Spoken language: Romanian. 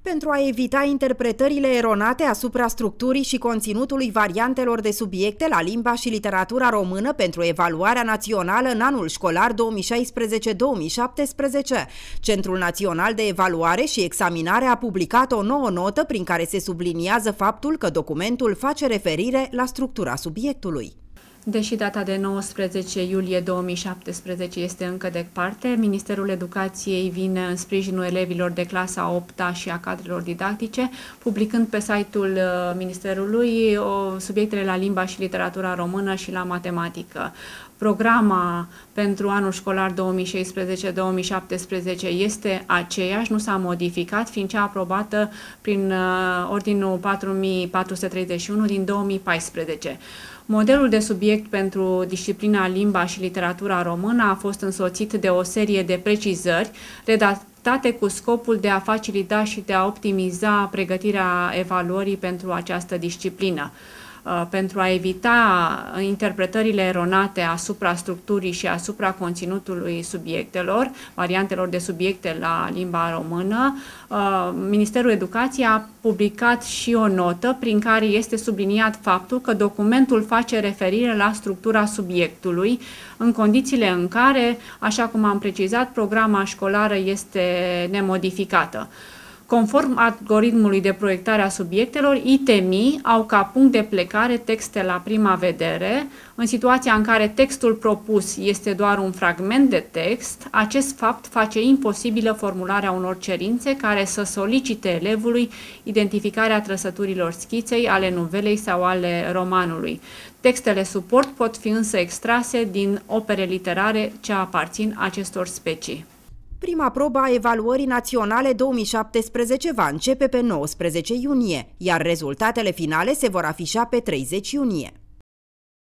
Pentru a evita interpretările eronate asupra structurii și conținutului variantelor de subiecte la limba și literatura română pentru evaluarea națională în anul școlar 2016-2017, Centrul Național de Evaluare și Examinare a publicat o nouă notă prin care se subliniază faptul că documentul face referire la structura subiectului. Deși data de 19 iulie 2017 este încă departe, Ministerul Educației vine în sprijinul elevilor de clasa 8-a și a cadrelor didactice, publicând pe site-ul Ministerului subiectele la limba și literatura română și la matematică. Programa pentru anul școlar 2016-2017 este aceeași, nu s-a modificat, fiind cea aprobată prin Ordinul 4431 din 2014. Modelul de subiect pentru disciplina limba și literatura română a fost însoțit de o serie de precizări redactate cu scopul de a facilita și de a optimiza pregătirea evaluării pentru această disciplină. Pentru a evita interpretările eronate asupra structurii și asupra conținutului subiectelor, variantelor de subiecte la limba română, Ministerul Educației a publicat și o notă prin care este subliniat faptul că documentul face referire la structura subiectului, în condițiile în care, așa cum am precizat, programa școlară este nemodificată. Conform algoritmului de proiectare a subiectelor, ITMI au ca punct de plecare texte la prima vedere. În situația în care textul propus este doar un fragment de text, acest fapt face imposibilă formularea unor cerințe care să solicite elevului identificarea trăsăturilor schiței, ale nuvelei sau ale romanului. Textele suport pot fi însă extrase din opere literare ce aparțin acestor specii. Prima probă a evaluării naționale 2017 va începe pe 19 iunie, iar rezultatele finale se vor afișa pe 30 iunie.